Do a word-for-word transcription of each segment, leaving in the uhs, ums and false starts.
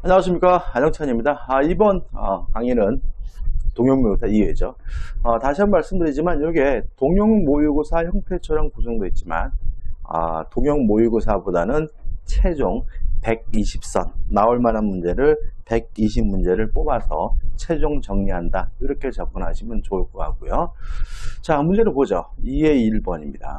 안녕하십니까, 안영찬입니다. 아, 이번 아, 강의는 동형모의고사 이 회죠. 아, 다시 한번 말씀드리지만 이게 동형모의고사 형태처럼 구성되어 있지만 아, 동형모의고사보다는 최종 백이십 선 나올 만한 문제를 백이십 문제를 뽑아서 최종 정리한다, 이렇게 접근하시면 좋을 것 같고요. 자, 문제를 보죠. 이의 일 번입니다.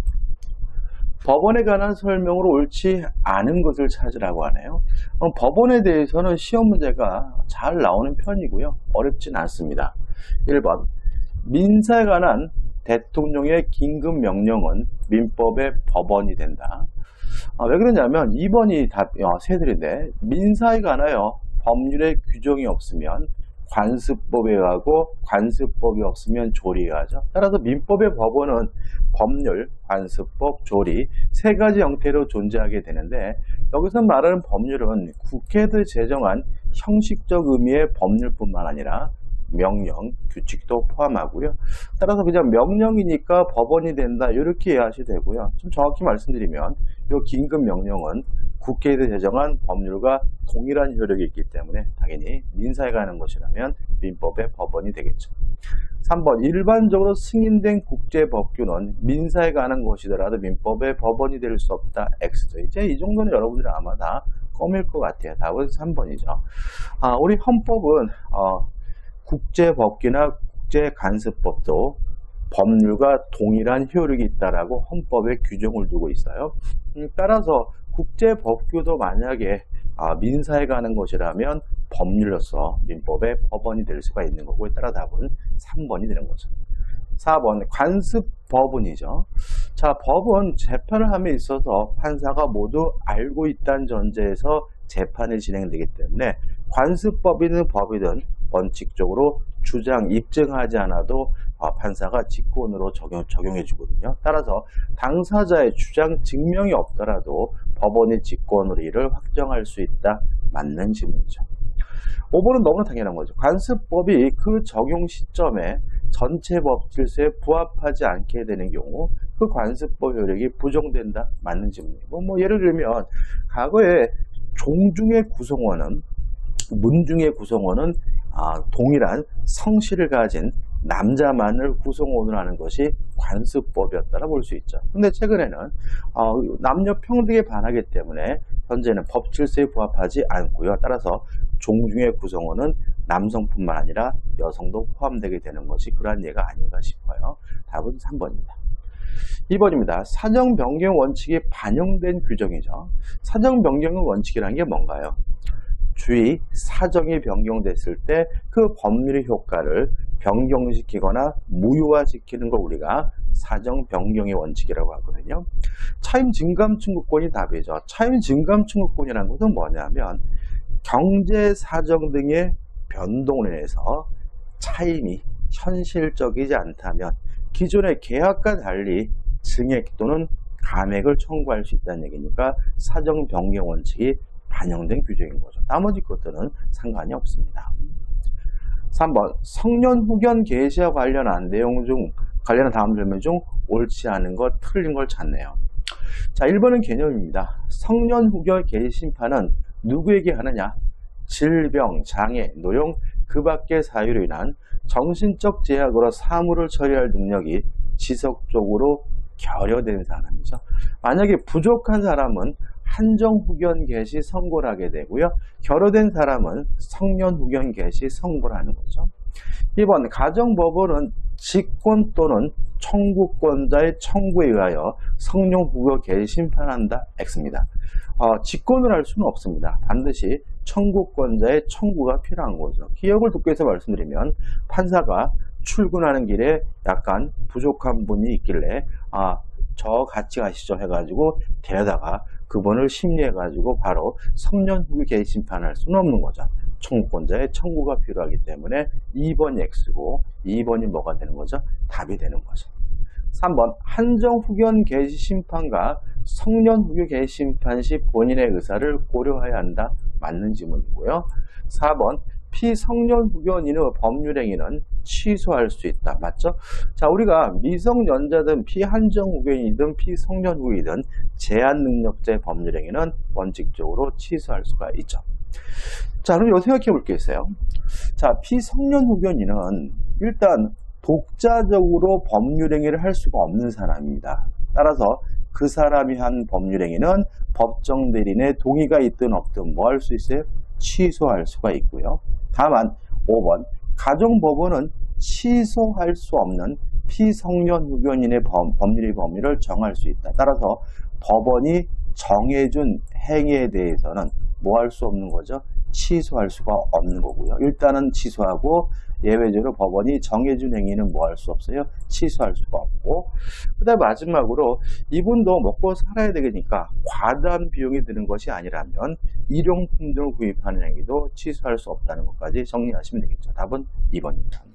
법원에 관한 설명으로 옳지 않은 것을 찾으라고 하네요. 어, 법원에 대해서는 시험 문제가 잘 나오는 편이고요. 어렵진 않습니다. 일 번, 민사에 관한 대통령의 긴급 명령은 민법의 법원이 된다. 아, 왜 그러냐면 이 번이 답, 어, 새들인데, 민사에 관하여 법률의 규정이 없으면 관습법에 의하고 관습법이 없으면 조리에 하죠. 따라서 민법의 법원은 법률, 관습법, 조리 세 가지 형태로 존재하게 되는데, 여기서 말하는 법률은 국회에서 제정한 형식적 의미의 법률뿐만 아니라 명령, 규칙도 포함하고요. 따라서 그냥 명령이니까 법원이 된다, 이렇게 이해하셔도 되고요. 좀 정확히 말씀드리면 이 긴급 명령은 국회에서 제정한 법률과 동일한 효력이 있기 때문에 당연히 민사에 관한 것이라면 민법의 법원이 되겠죠. 삼 번, 일반적으로 승인된 국제법규는 민사에 관한 것이더라도 민법의 법원이 될 수 없다. X죠. 이제 이 정도는 여러분들이 아마 다 껌일 것 같아요. 답은 삼 번이죠. 아, 우리 헌법은 어, 국제법규나 국제간섭법도 법률과 동일한 효력이 있다라고 헌법에 규정을 두고 있어요. 음, 따라서 국제법규도 만약에 아, 민사에 관한 것이라면 법률로서 민법의 법원이 될 수가 있는 거고, 따라 답은 삼 번이 되는 거죠. 사 번, 관습법원이죠. 자, 법은 재판을 함에 있어서 판사가 모두 알고 있다는 전제에서 재판이 진행되기 때문에 관습법이든 법이든 원칙적으로 주장, 입증하지 않아도 판사가 직권으로 적용, 적용해 주거든요. 따라서 당사자의 주장, 증명이 없더라도 법원이 직권으로 이를 확정할 수 있다. 맞는 질문이죠. 오 번은 너무나 당연한 거죠. 관습법이 그 적용 시점에 전체 법 질서에 부합하지 않게 되는 경우 그 관습법 효력이 부정된다. 맞는 질문이고, 뭐 예를 들면 과거에 종중의 구성원은, 문중의 구성원은 아, 동일한 성씨를 가진 남자만을 구성원으로 하는 것이 관습법이었다라 볼 수 있죠. 근데 최근에는 어, 남녀 평등에 반하기 때문에 현재는 법 질서에 부합하지 않고요. 따라서 종중의 구성원은 남성뿐만 아니라 여성도 포함되게 되는 것이 그러한 예가 아닌가 싶어요. 답은 삼 번입니다. 이 번입니다. 사정 변경 원칙이 반영된 규정이죠. 사정 변경 원칙이라는 게 뭔가요? 주의 사정이 변경됐을 때 그 법률의 효과를 변경시키거나 무효화시키는 걸 우리가 사정 변경의 원칙이라고 하거든요. 차임 증감 청구권이 답이죠. 차임 증감 청구권이라는 것은 뭐냐면 경제 사정 등의 변동으로 인해서 차임이 현실적이지 않다면 기존의 계약과 달리 증액 또는 감액을 청구할 수 있다는 얘기니까 사정 변경 원칙이 반영된 규정인 거죠. 나머지 것들은 상관이 없습니다. 삼 번, 성년 후견 개시와 관련한 내용 중, 관련한 다음 질문 중 옳지 않은 것, 틀린 걸 찾네요. 자, 일 번은 개념입니다. 성년 후견 개시 심판은 누구에게 하느냐? 질병, 장애, 노용, 그 밖의 사유로 인한 정신적 제약으로 사물을 처리할 능력이 지속적으로 결여된 사람이죠. 만약에 부족한 사람은 한정 후견 개시 선고를 하게 되고요. 결여된 사람은 성년 후견 개시 선고를 하는 거죠. 이 번, 가정법원은 직권 또는 청구권자의 청구에 의하여 성년 후견 개시 심판한다. X입니다. 어, 직권을 할 수는 없습니다. 반드시 청구권자의 청구가 필요한 거죠. 기억을 돕기 위해서 말씀드리면 판사가 출근하는 길에 약간 부족한 분이 있길래 아, 저 같이 가시죠 해가지고 데려다가 그분을 심리해가지고 바로 성년 후기 개시 심판할 수는 없는 거죠. 청구권자의 청구가 필요하기 때문에 이 번이 X고 이 번이 뭐가 되는 거죠? 답이 되는 거죠. 삼 번, 한정 후견 개시 심판과 성년 후기 개시 심판 시 본인의 의사를 고려해야 한다. 맞는 질문이고요. 사 번, 피성년 후견인의 법률행위는 취소할 수 있다. 맞죠? 자, 우리가 미성년자든 피한정 후견이든 피성년 후이든 제한 능력자의 법률행위는 원칙적으로 취소할 수가 있죠. 자, 그럼 요 생각해 볼 게 있어요. 자, 피성년 후견인은 일단 독자적으로 법률행위를 할 수가 없는 사람입니다. 따라서 그 사람이 한 법률행위는 법정 대리인의 동의가 있든 없든 뭐 할 수 있어요? 취소할 수가 있고요. 다만 오 번 가정법원은 취소할 수 없는 피성년 후견인의 법, 법률의 범위를 정할 수 있다. 따라서 법원이 정해준 행위에 대해서는 뭐 할 수 없는 거죠? 취소할 수가 없는 거고요. 일단은 취소하고 예외적으로 법원이 정해준 행위는 뭐 할 수 없어요? 취소할 수가 없고, 그 다음에 마지막으로 이분도 먹고 살아야 되니까 과다한 비용이 드는 것이 아니라면 일용품 등을 구입하는 행위도 취소할 수 없다는 것까지 정리하시면 되겠죠. 답은 이 번입니다.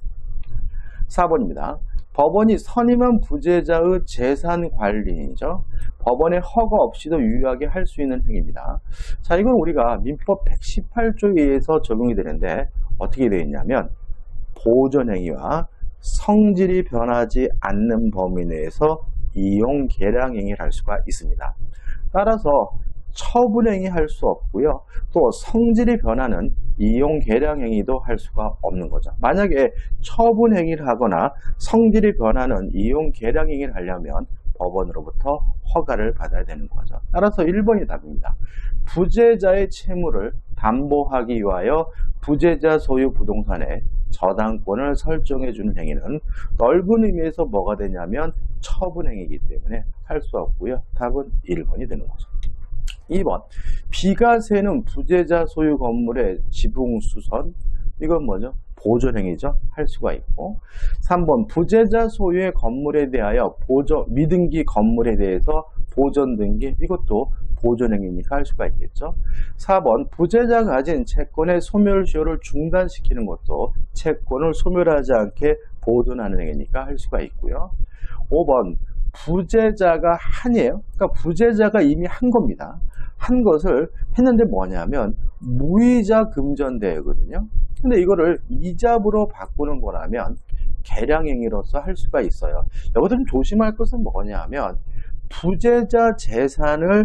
사 번입니다. 법원이 선임한 부재자의 재산 관리인이죠. 법원의 허가 없이도 유효하게 할 수 있는 행위입니다. 자, 이건 우리가 민법 백십팔 조에 의해서 적용이 되는데 어떻게 되어 있냐면 보존행위와 성질이 변하지 않는 범위 내에서 이용 계량 행위를 할 수가 있습니다. 따라서 처분행위 할 수 없고요. 또 성질이 변하는 이용 계량 행위도 할 수가 없는 거죠. 만약에 처분 행위를 하거나 성질이 변하는 이용 계량 행위를 하려면 법원으로부터 허가를 받아야 되는 거죠. 따라서 일 번이 답입니다. 부재자의 채무를 담보하기 위하여 부재자 소유 부동산의 저당권을 설정해 주는 행위는 넓은 의미에서 뭐가 되냐면 처분 행위이기 때문에 할 수 없고요. 답은 일 번이 되는 거죠. 이 번 비가 새는 부재자 소유 건물의 지붕 수선, 이건 뭐죠? 보존행위죠. 할 수가 있고, 삼 번 부재자 소유의 건물에 대하여 보존 미등기 건물에 대해서 보존 등기, 이것도 보존행위니까 할 수가 있겠죠. 사 번 부재자가 가진 채권의 소멸시효를 중단시키는 것도 채권을 소멸하지 않게 보존하는 행위니까 할 수가 있고요. 오 번 부재자가 한이에요. 그러니까 부재자가 이미 한 겁니다. 한 것을 했는데 뭐냐면 무이자 금전대회거든요. 근데 이거를 이자부로 바꾸는 거라면 계량행위로서 할 수가 있어요. 여기서 좀 조심할 것은 뭐냐면 부재자 재산을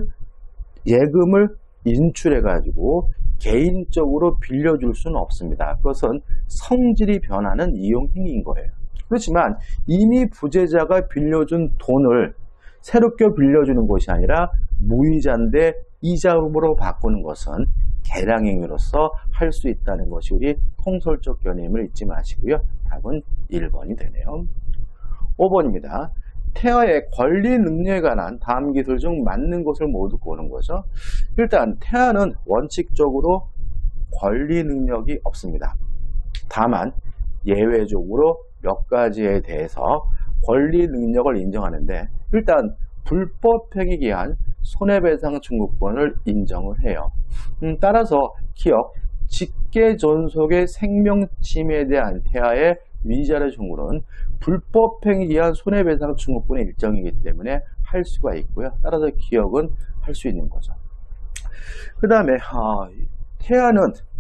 예금을 인출해 가지고 개인적으로 빌려줄 수는 없습니다. 그것은 성질이 변하는 이용행위인 거예요. 그렇지만 이미 부재자가 빌려준 돈을 새롭게 빌려주는 것이 아니라 무이자인데 이자금으로 바꾸는 것은 계량행위로서 할 수 있다는 것이 우리 통설적 개념을 잊지 마시고요. 답은 일 번이 되네요. 오 번입니다. 태아의 권리 능력에 관한 다음 기술 중 맞는 것을 모두 고르는 거죠. 일단 태아는 원칙적으로 권리 능력이 없습니다. 다만 예외적으로 몇 가지에 대해서 권리 능력을 인정하는데, 일단 불법행위에 의한 손해배상 청구권을 인정을 해요. 음, 따라서 기억, 직계존속의 생명침해에 대한 태아의 위자료 청구는 불법행위에 의한 손해배상 청구권의 일정이기 때문에 할 수가 있고요. 따라서 기억은 할 수 있는 거죠. 그 다음에 어, 태아는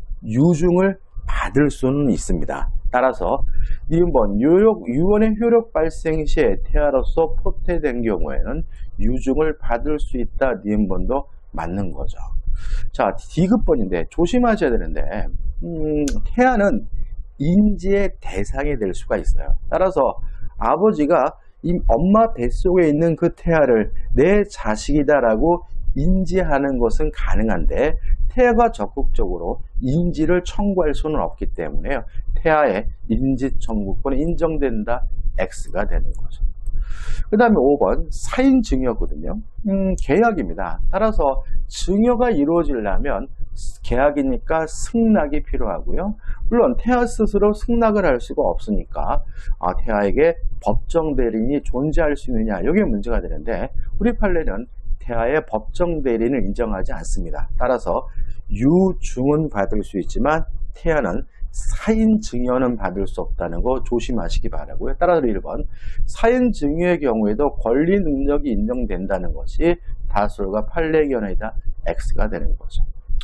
유증을 받을 수는 있습니다. 따라서 이번 유언의 효력 발생 시에 태아로서 포태된 경우에는 유증을 받을 수 있다. 니은번도 맞는 거죠. 자, 디귿번인데 조심하셔야 되는데 음, 태아는 인지의 대상이 될 수가 있어요. 따라서 아버지가 이 엄마 뱃속에 있는 그 태아를 내 자식이다라고 인지하는 것은 가능한데 태아가 적극적으로 인지를 청구할 수는 없기 때문에요. 태아의 인지 청구권이 인정된다. X가 되는 거죠. 그 다음에 오 번 사인 증여거든요. 음, 계약입니다. 따라서 증여가 이루어지려면 계약이니까 승낙이 필요하고요. 물론 태아 스스로 승낙을 할 수가 없으니까 아, 태아에게 법정 대리인이 존재할 수 있느냐, 이게 문제가 되는데 우리 판례는 태아의 법정 대리인을 인정하지 않습니다. 따라서 유증은 받을 수 있지만 태아는 사인 증여는 받을 수 없다는 거 조심하시기 바라고요. 따라서 일 번 사인 증여의 경우에도 권리 능력이 인정된다는 것이 다수가 판례 견해이다. X가 되는 거죠.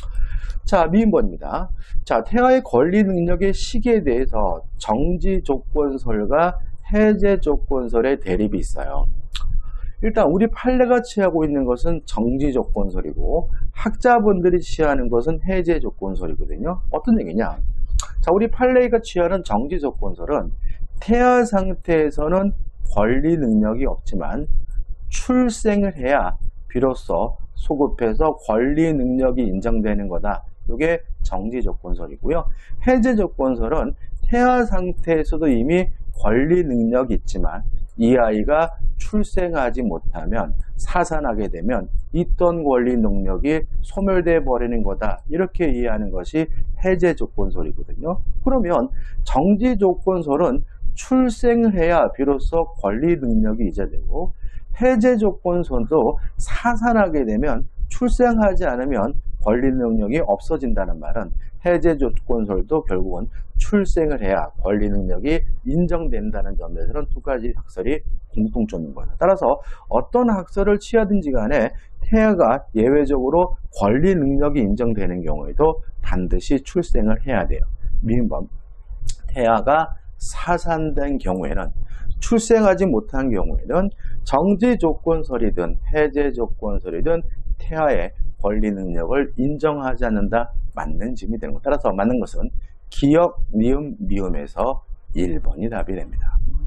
자, 미인번입니다. 자, 태아의 권리 능력의 시기에 대해서 정지 조건설과 해제 조건설의 대립이 있어요. 일단 우리 판례가 취하고 있는 것은 정지 조건설이고 학자분들이 취하는 것은 해제 조건설이거든요. 어떤 얘기냐? 자, 우리 판례가 취하는 정지 조건설은 태아 상태에서는 권리 능력이 없지만 출생을 해야 비로소 소급해서 권리 능력이 인정되는 거다. 이게 정지 조건설이고요. 해제 조건설은 태아 상태에서도 이미 권리 능력이 있지만 이 아이가 출생하지 못하면 사산하게 되면 있던 권리 능력이 소멸돼 버리는 거다. 이렇게 이해하는 것이 해제 조건설이거든요. 그러면 정지 조건설은 출생을 해야 비로소 권리 능력이 이제되고 해제 조건설도 사산하게 되면 출생하지 않으면 권리 능력이 없어진다는 말은 해제 조건설도 결국은 출생을 해야 권리 능력이 인정된다는 점에서는 두 가지 학설이 공통점인 거죠. 따라서 어떤 학설을 취하든지 간에 태아가 예외적으로 권리 능력이 인정되는 경우에도 반드시 출생을 해야 돼요. 민법 태아가 사산된 경우에는 출생하지 못한 경우에는 정지 조건설이든 해제 조건설이든 태아의 권리 능력을 인정하지 않는다. 맞는 짐이 되는 것. 따라서 맞는 것은 기역, 니은, 미음에서 일 번이 답이 됩니다.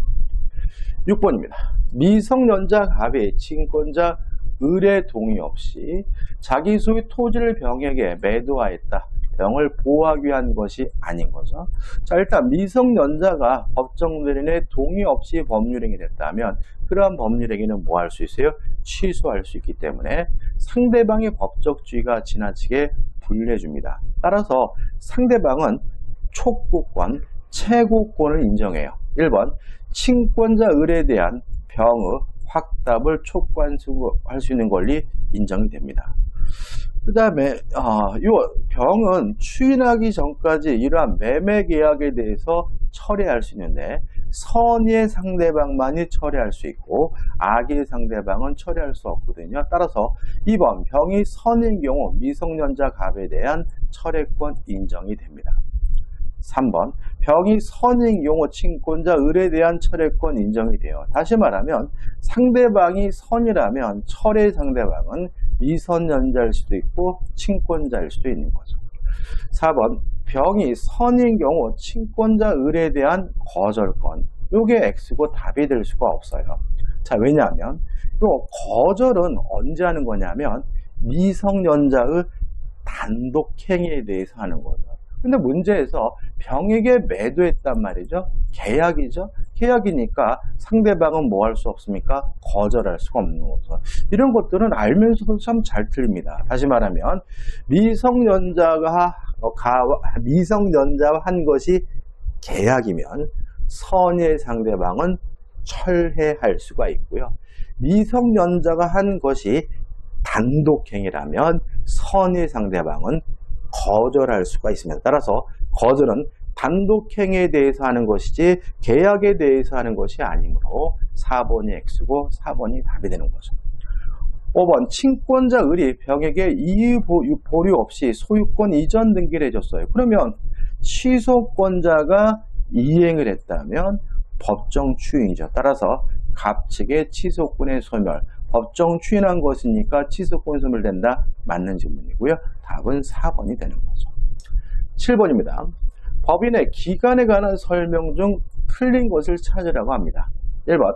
육 번입니다. 미성년자 갑이 친권자 을의 동의 없이 자기 소유 토지를 병에게 매도하였다. 병을 보호하기 위한 것이 아닌 거죠. 자, 일단 미성년자가 법정대리인의 동의 없이 법률행위 됐다면 그러한 법률행위는 뭐 할 수 있어요? 취소할 수 있기 때문에 상대방의 법적 주의가 지나치게 불리해줍니다. 따라서 상대방은 촉구권, 채구권을 인정해요. 일 번 친권자 을에 대한 병의 확답을 촉구할 수 있는 권리 인정이 됩니다. 그 다음에 어, 이 병은 추인하기 전까지 이러한 매매 계약에 대해서 철회할 수 있는데 선의의 상대방만이 철회할 수 있고 악의 상대방은 철회할 수 없거든요. 따라서 이 번 병이 선인 경우 미성년자 갑에 대한 철회권 인정이 됩니다. 삼 번 병이 선인 경우 친권자 을에 대한 철회권 인정이 돼요. 다시 말하면 상대방이 선이라면 철회 상대방은 미성년자일 수도 있고 친권자일 수도 있는 거죠. 사 번 병이 선인 경우 친권자 을에 대한 거절권. 이게 X고 답이 될 수가 없어요. 자, 왜냐하면 요 거절은 언제 하는 거냐면 미성년자의 단독행위에 대해서 하는 거죠. 근데 문제에서 병에게 매도했단 말이죠. 계약이죠. 계약이니까 상대방은 뭐 할 수 없습니까? 거절할 수가 없는 거죠. 이런 것들은 알면서도 참 잘 틀립니다. 다시 말하면 미성년자가 미성년자와 한 것이 계약이면 선의 상대방은 철회할 수가 있고요. 미성년자가 한 것이 단독행위라면 선의 상대방은 거절할 수가 있습니다. 따라서 거절은 단독행위에 대해서 하는 것이지 계약에 대해서 하는 것이 아니므로 사 번이 X고 사 번이 답이 되는 거죠. 오 번 친권자 을이 병에게 이의 보류 없이 소유권 이전 등기를 해줬어요. 그러면 취소권자가 이행을 했다면 법정 추인이죠. 따라서 갑 측의 취소권의 소멸, 법정 추인한 것이니까 취소권 소멸된다. 맞는 질문이고요. 답은 사 번이 되는 거죠. 칠 번입니다. 법인의 기간에 관한 설명 중 틀린 것을 찾으라고 합니다. 일 번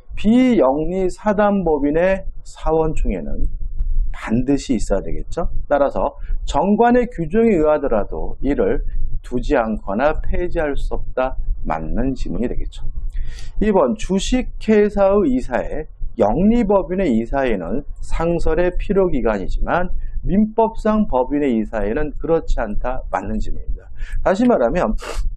비영리 사단법인의 사원총회는 반드시 있어야 되겠죠. 따라서 정관의 규정에 의하더라도 이를 두지 않거나 폐지할 수 없다. 맞는 지문이 되겠죠. 이 번 주식회사의 이사회, 영리법인의 이사회는 상설의 필요기간이지만 민법상 법인의 이사회는 그렇지 않다. 맞는 지문입니다. 다시 말하면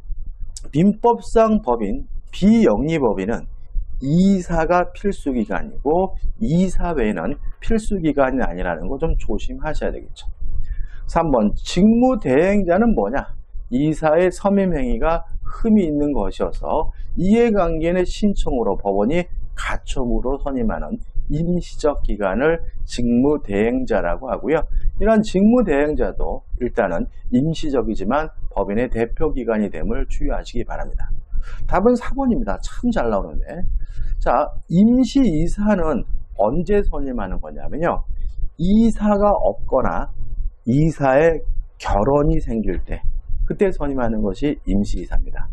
민법상 법인, 비영리법인은 이사가 필수기간이고 이사회는 필수기간이 아니라는 거 좀 조심하셔야 되겠죠. 삼 번 직무대행자는 뭐냐? 이사의 서민행위가 흠이 있는 것이어서 이해관계의 신청으로 법원이 가처분으로 선임하는 임시적 기간을 직무대행자라고 하고요. 이런 직무대행자도 일단은 임시적이지만 법인의 대표기간이 됨을 주의하시기 바랍니다. 답은 사 번입니다. 참 잘 나오는데. 자, 임시이사는 언제 선임하는 거냐면요. 이사가 없거나 이사의 결혼이 생길 때 그때 선임하는 것이 임시이사입니다.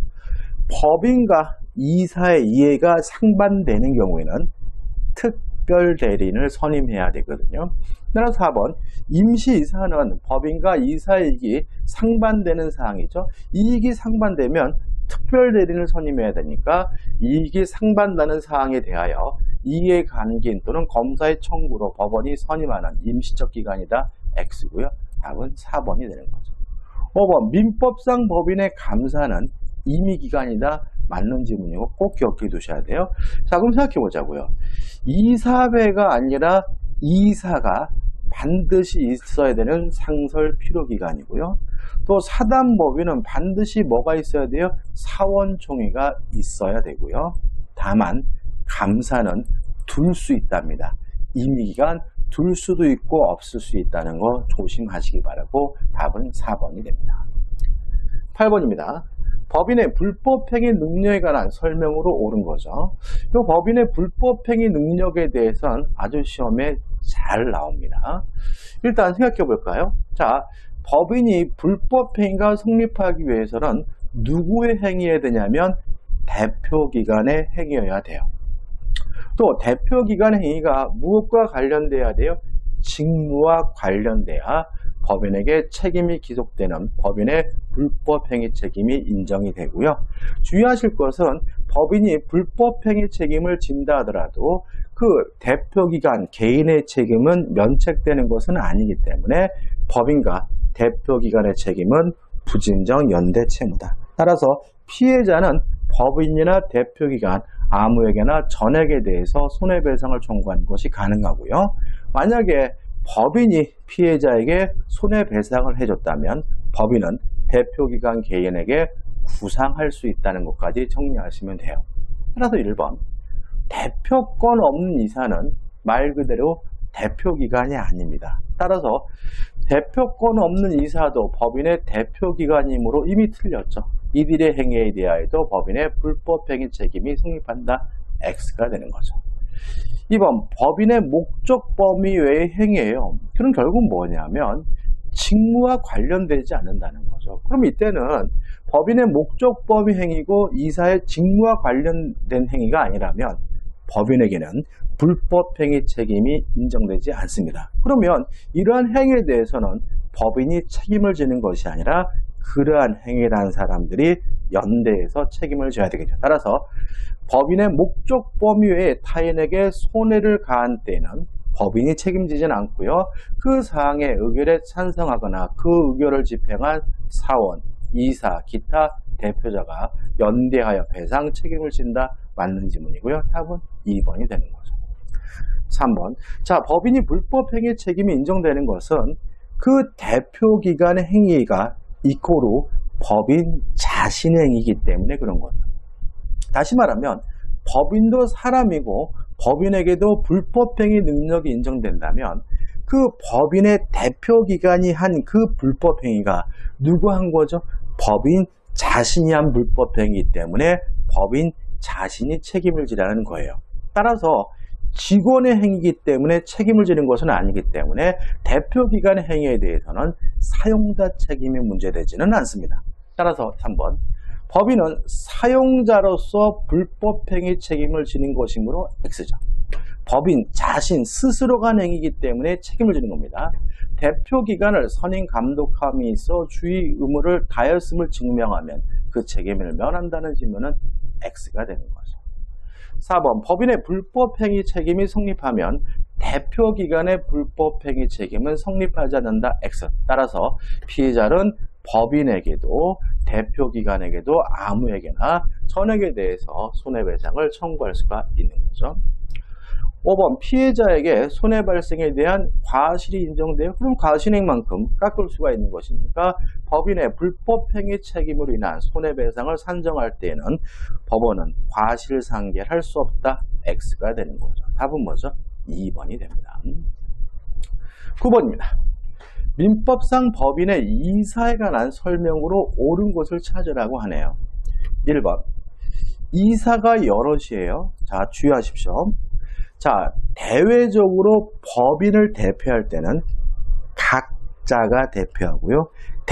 법인과 이사의 이해가 상반되는 경우에는 특별대리인을 선임해야 되거든요. 따라서 사 번 임시이사는 법인과 이사의 이익이 상반되는 사항이죠. 이익이 상반되면 특별대리인을 선임해야 되니까 이익이 상반되는 사항에 대하여 이해관계인 또는 검사의 청구로 법원이 선임하는 임시적 기관이다. X고요. 답은 사 번이 되는 거죠. 오 번 민법상 법인의 감사는 임의기관이다. 맞는 질문이고 꼭 기억해 두셔야 돼요. 자, 그럼 생각해 보자고요. 이사회가 아니라 이사가 반드시 있어야 되는 상설 필요기관이고요. 또 사단법인은 반드시 뭐가 있어야 돼요? 사원총회가 있어야 되고요. 다만 감사는 둘 수 있답니다. 임의기관 둘 수도 있고 없을 수 있다는 거 조심하시기 바라고 답은 사 번이 됩니다. 팔 번입니다. 법인의 불법행위 능력에 관한 설명으로 옳은 거죠. 이 법인의 불법행위 능력에 대해서는 아주 시험에 잘 나옵니다. 일단 생각해 볼까요? 자, 법인이 불법행위가 성립하기 위해서는 누구의 행위여야 되냐면 대표기관의 행위여야 돼요. 또 대표기관의 행위가 무엇과 관련돼야 돼요? 직무와 관련돼야 법인에게 책임이 기속되는 법인의 불법행위 책임이 인정이 되고요. 주의하실 것은 법인이 불법행위 책임을 진다 하더라도 그 대표기관 개인의 책임은 면책되는 것은 아니기 때문에 법인과 대표기관의 책임은 부진정 연대 채무다. 따라서 피해자는 법인이나 대표기관 아무에게나 전액에 대해서 손해배상을 청구하는 것이 가능하고요. 만약에 법인이 피해자에게 손해배상을 해줬다면 법인은 대표기관 개인에게 구상할 수 있다는 것까지 정리하시면 돼요. 따라서 일 번 대표권 없는 이사는 말 그대로 대표기관이 아닙니다. 따라서 대표권 없는 이사도 법인의 대표기관이므로 이미 틀렸죠. 이들의 행위에 대하여도 법인의 불법행위 책임이 성립한다. X가 되는 거죠. 이 번 법인의 목적 범위 외의 행위예요. 그럼 결국 뭐냐면 직무와 관련되지 않는다는 거죠. 그럼 이때는 법인의 목적 범위 행위고 이사의 직무와 관련된 행위가 아니라면 법인에게는 불법행위 책임이 인정되지 않습니다. 그러면 이러한 행위에 대해서는 법인이 책임을 지는 것이 아니라 그러한 행위를 한 사람들이 연대해서 책임을 져야 되겠죠. 따라서 법인의 목적 범위 외에 타인에게 손해를 가한 때는 법인이 책임지지는 않고요. 그 사항의 의결에 찬성하거나 그 의결을 집행한 사원, 이사, 기타 대표자가 연대하여 배상 책임을 진다. 맞는 지문이고요. 답은 이 번이 되는 거죠. 삼 번. 자, 법인이 불법행위 책임이 인정되는 것은 그 대표기관의 행위가 이코로 법인 자신의 행위이기 때문에 그런 거죠. 다시 말하면 법인도 사람이고 법인에게도 불법행위 능력이 인정된다면 그 법인의 대표기관이 한 그 불법행위가 누구 한 거죠? 법인 자신이 한 불법행위이기 때문에 법인 자신이 책임을 지라는 거예요. 따라서 직원의 행위이기 때문에 책임을 지는 것은 아니기 때문에 대표기관의 행위에 대해서는 사용자 책임이 문제되지는 않습니다. 따라서 삼 번 법인은 사용자로서 불법행위 책임을 지는 것이므로 X죠. 법인 자신 스스로가 한 행위이기 때문에 책임을 지는 겁니다. 대표기관을 선임 감독함이 있어 주의 의무를 다했음을 증명하면 그 책임을 면한다는 질문은 X가 되는 거죠. 사 번 법인의 불법행위 책임이 성립하면 대표기관의 불법행위 책임은 성립하지 않는다. X. 따라서 피해자는 법인에게도 대표기관에게도 아무에게나 전액에 대해서 손해배상을 청구할 수가 있는 거죠. 오 번 피해자에게 손해발생에 대한 과실이 인정돼요. 그럼 과실액만큼 깎을 수가 있는 것이니까 법인의 불법행위 책임으로 인한 손해배상을 산정할 때에는 법원은 과실상계할 수 없다. X가 되는 거죠. 답은 뭐죠? 이 번이 됩니다. 구 번입니다. 민법상 법인의 이사에 관한 설명으로 옳은 것을 찾으라고 하네요. 일 번 이사가 여럿이에요. 자, 주의하십시오. 자, 대외적으로 법인을 대표할 때는 각 각자가 대표하고요.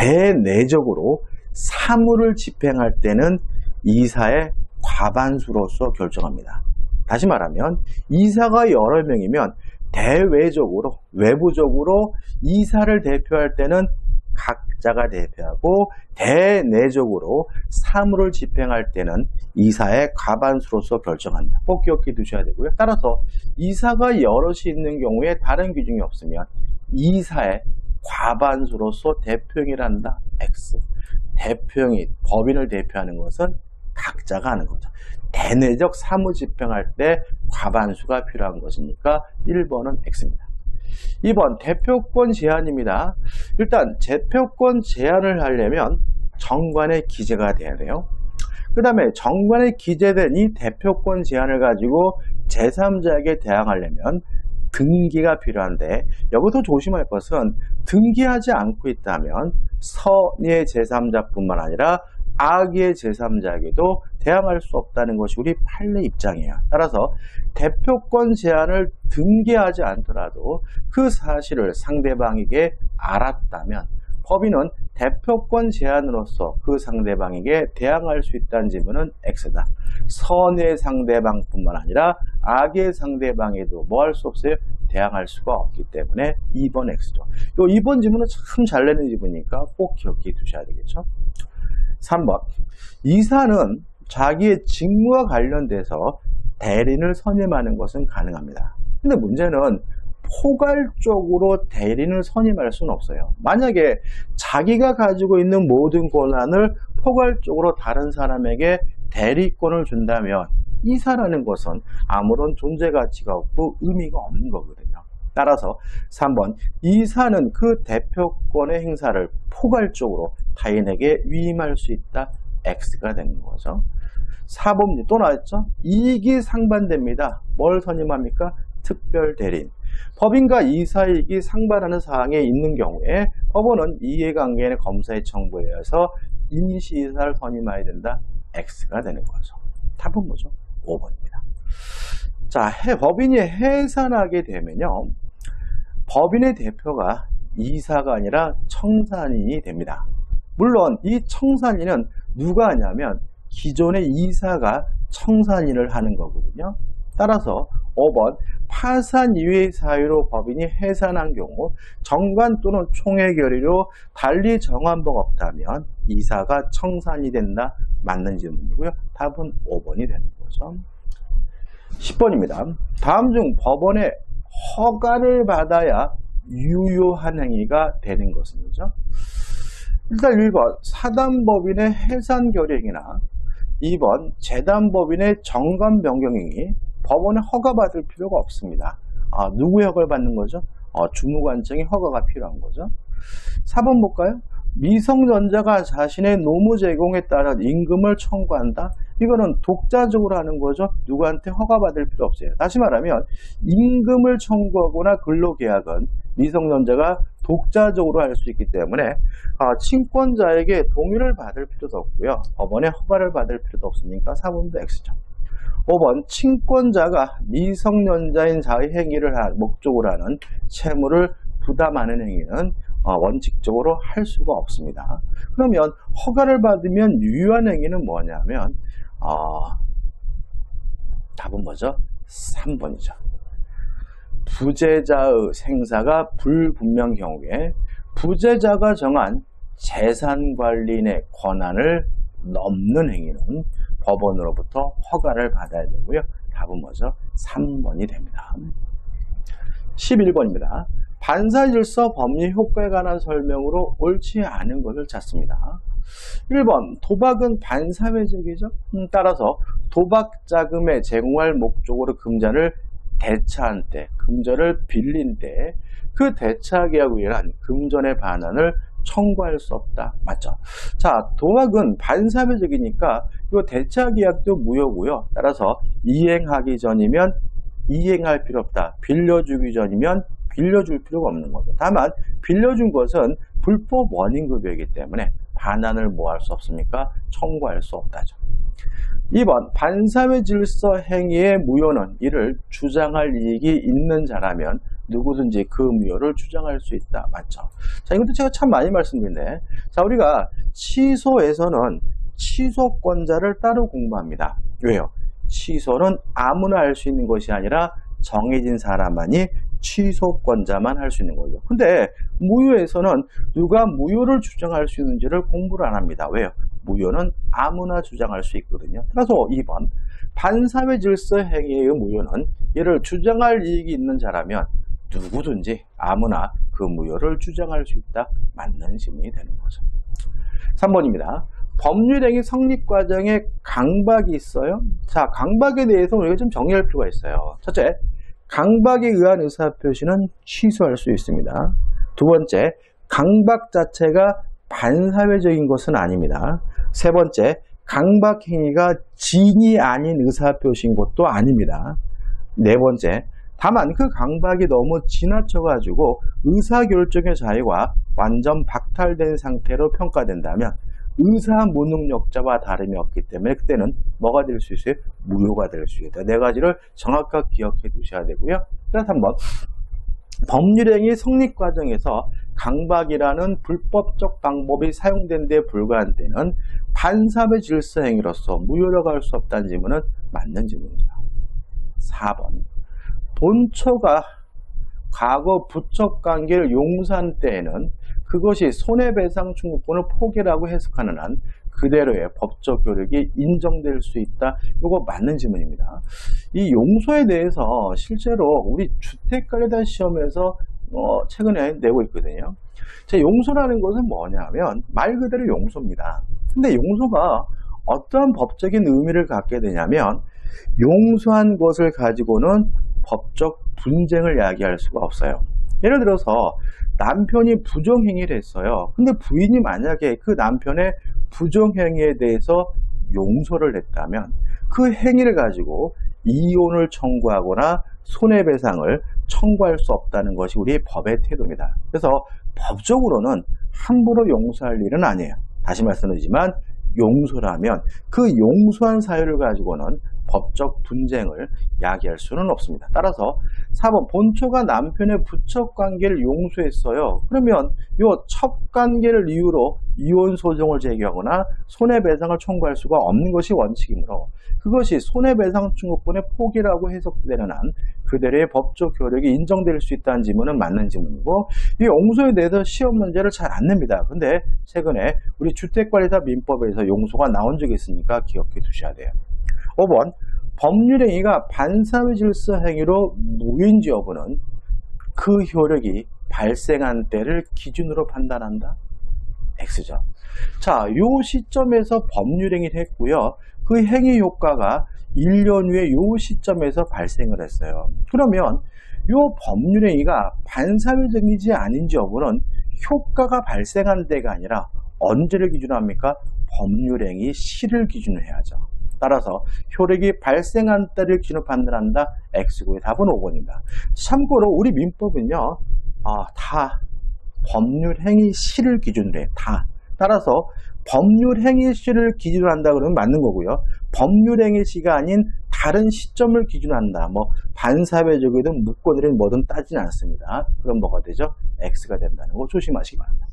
대내적으로 사무를 집행할 때는 이사의 과반수로서 결정합니다. 다시 말하면 이사가 여러 명이면 대외적으로, 외부적으로 이사를 대표할 때는 각자가 대표하고 대내적으로 사무를 집행할 때는 이사의 과반수로서 결정한다. 꼭 기억해 두셔야 되고요. 따라서 이사가 여럿이 있는 경우에 다른 규정이 없으면 이사의 과반수로서 대표행위를 한다. X. 대표행위, 법인을 대표하는 것은 각자가 하는 거죠. 대내적 사무 집행할 때 과반수가 필요한 것이니까 일 번은 X입니다. 이 번 대표권 제한입니다. 일단 대표권 제한을 하려면 정관에 기재가 돼야 돼요. 그 다음에 정관에 기재된 이 대표권 제한을 가지고 제삼자에게 대항하려면 등기가 필요한데 여기서 조심할 것은 등기하지 않고 있다면 선의의 제삼자뿐만 아니라 악의의 제삼자에게도 대항할 수 없다는 것이 우리 판례 입장이에요. 따라서 대표권 제한을 등기하지 않더라도 그 사실을 상대방에게 알았다면 법인은 대표권 제한으로서 그 상대방에게 대항할 수 있다는 지문은 X다. 선의 상대방뿐만 아니라 악의 상대방에도 뭐 할 수 없어요? 대항할 수가 없기 때문에 이 번 X죠. 요 이 번 지문은 참 잘 내는 지문이니까 꼭 기억해 두셔야 되겠죠. 삼 번 이사는 자기의 직무와 관련돼서 대리인을 선임하는 것은 가능합니다. 근데 문제는 포괄적으로 대리인을 선임할 수는 없어요. 만약에 자기가 가지고 있는 모든 권한을 포괄적으로 다른 사람에게 대리권을 준다면 이사라는 것은 아무런 존재 가치가 없고 의미가 없는 거거든요. 따라서 삼 번 이사는 그 대표권의 행사를 포괄적으로 타인에게 위임할 수 있다. X가 되는 거죠. 사 번 또 나왔죠. 이익이 상반됩니다. 뭘 선임합니까? 특별 대리인. 법인과 이사 이익이 상반하는 사항에 있는 경우에 법원은 이해관계인의 검사의 청구에 의해서 임시이사를 선임해야 된다. X가 되는 거죠. 답은 뭐죠? 오 번입니다. 자, 해, 법인이 해산하게 되면요. 법인의 대표가 이사가 아니라 청산인이 됩니다. 물론 이 청산인은 누가 하냐면 기존의 이사가 청산인을 하는 거거든요. 따라서 오 번 파산 이외의 사유로 법인이 해산한 경우 정관 또는 총회 결의로 달리 정한 바가 없다면 이사가 청산이 된다. 맞는 질문이고요. 답은 오 번이 되는 거죠. 십 번입니다. 다음 중 법원의 허가를 받아야 유효한 행위가 되는 것은요. 일단 일 번 사단법인의 해산 결의행위나 이 번 재단법인의 정관 변경행위 법원의 허가받을 필요가 없습니다. 아, 누구의 허가를 받는 거죠? 어, 주무관청의 허가가 필요한 거죠. 사 번 볼까요? 미성년자가 자신의 노무 제공에 따른 임금을 청구한다. 이거는 독자적으로 하는 거죠. 누구한테 허가받을 필요 없어요. 다시 말하면 임금을 청구하거나 근로계약은 미성년자가 독자적으로 할 수 있기 때문에 아, 친권자에게 동의를 받을 필요도 없고요. 법원의 허가를 받을 필요도 없으니까 사 번도 X죠. 오 번 친권자가 미성년자인 자의 행위를 한, 목적으로 하는 채무를 부담하는 행위는 어, 원칙적으로 할 수가 없습니다. 그러면 허가를 받으면 유효한 행위는 뭐냐면 어, 답은 뭐죠? 삼 번이죠. 부재자의 생사가 불분명 경우에 부재자가 정한 재산관리인의 권한을 넘는 행위는 법원으로부터 허가를 받아야 되고요. 답은 뭐죠? 삼 번이 됩니다. 십일 번입니다. 반사질서 법리 효과에 관한 설명으로 옳지 않은 것을 찾습니다. 일 번 도박은 반사회적이죠. 음, 따라서 도박 자금에 제공할 목적으로 금전을 대차한 때, 금전을 빌린 때 그 대차 계약에 의한 금전의 반환을 청구할 수 없다. 맞죠? 자, 도박은 반사회적이니까 이 대차 계약도 무효고요. 따라서 이행하기 전이면 이행할 필요 없다. 빌려주기 전이면 빌려줄 필요가 없는 거죠. 다만 빌려준 것은 불법 원인급여이기 때문에 반환을 뭐 할 수 없습니까? 청구할 수 없다죠. 이 번 반사회 질서 행위의 무효는 이를 주장할 이익이 있는 자라면 누구든지 그 무효를 주장할 수 있다. 맞죠? 자, 이것도 제가 참 많이 말씀드린데, 자, 우리가 취소에서는 취소권자를 따로 공부합니다. 왜요? 취소는 아무나 할 수 있는 것이 아니라 정해진 사람만이 취소권자만 할 수 있는 거죠. 근데 무효에서는 누가 무효를 주장할 수 있는지를 공부를 안 합니다. 왜요? 무효는 아무나 주장할 수 있거든요. 따라서 이 번 반사회 질서 행위의 무효는 이를 주장할 이익이 있는 자라면 누구든지 아무나 그 무효를 주장할 수 있다. 맞는 지문이 되는 거죠. 삼 번입니다. 법률행위 성립 과정에 강박이 있어요. 자, 강박에 대해서 우리가 좀 정리할 필요가 있어요. 첫째, 강박에 의한 의사표시는 취소할 수 있습니다. 두 번째, 강박 자체가 반사회적인 것은 아닙니다. 세 번째, 강박 행위가 진이 아닌 의사표시인 것도 아닙니다. 네 번째, 다만 그 강박이 너무 지나쳐가지고 의사결정의 자유가 완전 박탈된 상태로 평가된다면 의사 무능력자와 다름이 없기 때문에 그때는 뭐가 될 수 있어요? 무효가 될 수 있다. 네 가지를 정확하게 기억해 두셔야 되고요. 그래서 한번 법률행위 성립 과정에서 강박이라는 불법적 방법이 사용된 데 불과한 때는 반사회 질서 행위로서 무효라고 할 수 없다는 질문은 맞는 질문입니다. 사 번. 본처가 과거 부척 관계를 용서한 때에는 그것이 손해배상 청구권을 포기라고 해석하는 한 그대로의 법적 효력이 인정될 수 있다. 이거 맞는 질문입니다. 이 용서에 대해서 실제로 우리 주택관리단 시험에서 어, 최근에 내고 있거든요. 자, 용서라는 것은 뭐냐면 말 그대로 용서입니다. 근데 용서가 어떠한 법적인 의미를 갖게 되냐면 용서한 것을 가지고는 법적 분쟁을 야기할 수가 없어요. 예를 들어서 남편이 부정행위를 했어요. 근데 부인이 만약에 그 남편의 부정행위에 대해서 용서를 했다면 그 행위를 가지고 이혼을 청구하거나 손해배상을 청구할 수 없다는 것이 우리의 법의 태도입니다. 그래서 법적으로는 함부로 용서할 일은 아니에요. 다시 말씀드리지만 용서라면 그 용서한 사유를 가지고는 법적 분쟁을 야기할 수는 없습니다. 따라서 사 번 본처가 남편의 부척 관계를 용서했어요. 그러면 이 첩 관계를 이유로 이혼 소송을 제기하거나 손해배상을 청구할 수가 없는 것이 원칙이므로 그것이 손해배상 청구권의 포기라고 해석되는 한 그대로의 법적 효력이 인정될 수 있다는 질문은 맞는 질문이고 이 용서에 대해서 시험 문제를 잘 안 냅니다. 근데 최근에 우리 주택관리사 민법에서 용서가 나온 적이 있으니까 기억해 두셔야 돼요. 오 번. 법률행위가 반사회 질서 행위로 무효인지 여부는 그 효력이 발생한 때를 기준으로 판단한다. X죠. 자, 요 시점에서 법률행위를 했고요. 그 행위 효과가 일 년 후에 요 시점에서 발생을 했어요. 그러면 요 법률행위가 반사회적인지 아닌지 여부는 효과가 발생한 때가 아니라 언제를 기준으로 합니까? 법률행위 시를 기준으로 해야죠. 따라서 효력이 발생한 때를 기준으로 판단한다. X고의 답은 오 번입니다. 참고로 우리 민법은요. 아, 다 법률행위 시를 기준으로 해요. 다. 따라서 법률행위 시를 기준으로 한다 그러면 맞는 거고요. 법률행위 시가 아닌 다른 시점을 기준으로 한다. 뭐 반사회적이든 무권이든 뭐든 따지지 않습니다. 그럼 뭐가 되죠? X가 된다는 거 조심하시기 바랍니다.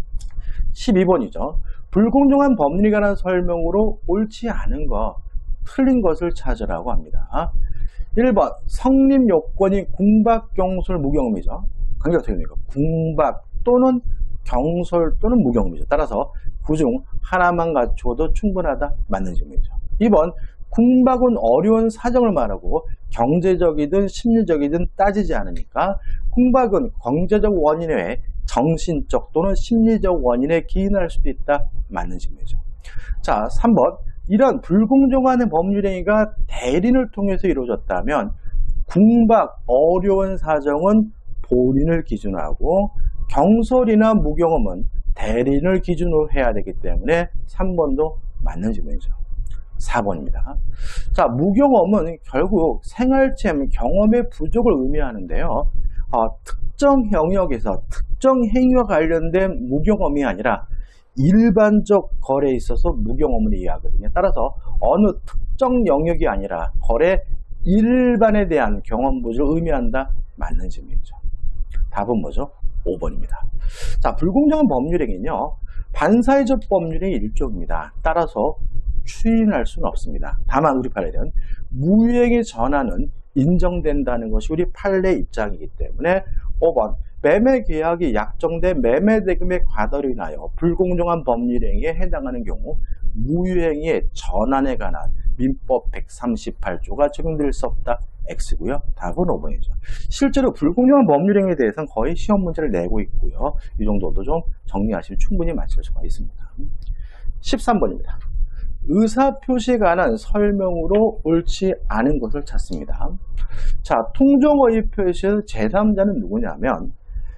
십이 번이죠. 불공정한 법률에 관한 설명으로 옳지 않은 것, 틀린 것을 찾으라고 합니다. 일 번 성립 요건이 궁박, 경솔, 무경험이죠. 관계가 어떻게 됩니까? 궁박 또는 경솔 또는 무경험이죠. 따라서 그중 하나만 갖추어도 충분하다. 맞는 질문이죠. 이 번 궁박은 어려운 사정을 말하고 경제적이든 심리적이든 따지지 않으니까 궁박은 경제적 원인 외에 정신적 또는 심리적 원인에 기인할 수도 있다. 맞는 질문이죠. 자, 삼 번. 이런 불공정한 법률행위가 대리인을 통해서 이루어졌다면 궁박, 어려운 사정은 본인을 기준으로 하고 경솔이나 무경험은 대리인을 기준으로 해야 되기 때문에 삼 번도 맞는 질문이죠. 사 번입니다. 자, 무경험은 결국 생활체험, 경험의 부족을 의미하는데요. 어, 특정 영역에서 특정 행위와 관련된 무경험이 아니라 일반적 거래에 있어서 무경험을 이해하거든요. 따라서 어느 특정 영역이 아니라 거래 일반에 대한 경험 부지를 의미한다. 맞는 질문이죠. 답은 뭐죠? 오 번입니다. 자, 불공정한 법률행위는요, 반사회적 법률의 일종입니다. 따라서 추인할 수는 없습니다. 다만 우리 판례는 무효행위 전환은 인정된다는 것이 우리 판례 입장이기 때문에 오 번 매매 계약이 약정된 매매 대금의 과다로 인하여 불공정한 법률행위에 해당하는 경우 무효행위의 전환에 관한 민법 백삼십팔 조가 적용될 수 없다. X고요. 답은 오 번이죠. 실제로 불공정한 법률행위에 대해서는 거의 시험 문제를 내고 있고요. 이 정도도 좀 정리하시면 충분히 맞출 수가 있습니다. 십삼 번입니다. 의사표시에 관한 설명으로 옳지 않은 것을 찾습니다. 자, 통정허위 표시에서 제삼자는 누구냐면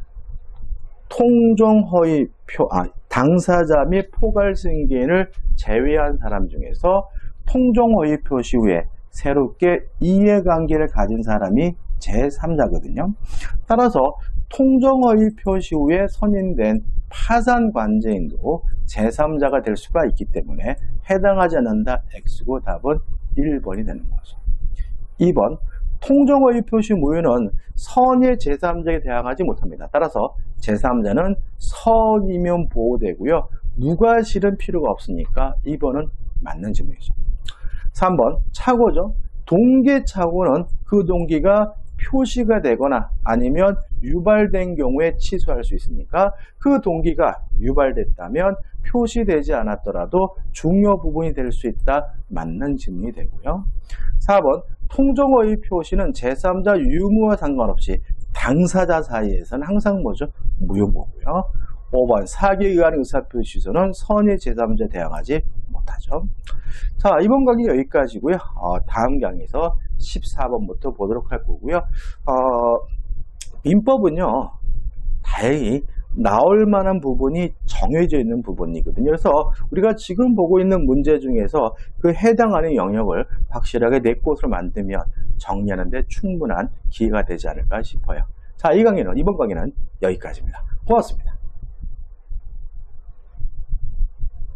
통정허위 표, 아, 당사자 및 포괄 승계인을 제외한 사람 중에서 통정허위 표시 후에 새롭게 이해관계를 가진 사람이 제삼자거든요. 따라서 통정허위 표시 후에 선임된 파산관제인도 제삼자가 될 수가 있기 때문에 해당하지 않는다. X고 답은 일 번이 되는 거죠. 이 번 통정허위 표시 무효는 선의 제삼자에 대항하지 못합니다. 따라서 제삼자는 선이면 보호되고요. 누가 실은 필요가 없으니까 이 번은 맞는 질문이죠. 삼 번 착오죠. 동기 착오는 그 동기가 표시가 되거나 아니면 유발된 경우에 취소할 수 있으니까 그 동기가 유발됐다면 표시되지 않았더라도 중요 부분이 될 수 있다. 맞는 질문이 되고요. 사 번 통정허위 표시는 제삼자 유무와 상관없이 당사자 사이에서는 항상 뭐죠? 무효고고요. 오 번 사기에 의한 의사표시서는 선의 제삼자에 대항하지 못하죠. 자, 이번 강의 여기까지고요. 어, 다음 강의에서 십사 번부터 보도록 할 거고요. 어, 민법은요, 다행히 나올 만한 부분이 정해져 있는 부분이거든요. 그래서 우리가 지금 보고 있는 문제 중에서 그 해당하는 영역을 확실하게 내 것으로 만들면 정리하는 데 충분한 기회가 되지 않을까 싶어요. 자, 이 강의는, 이번 강의는 여기까지입니다. 고맙습니다.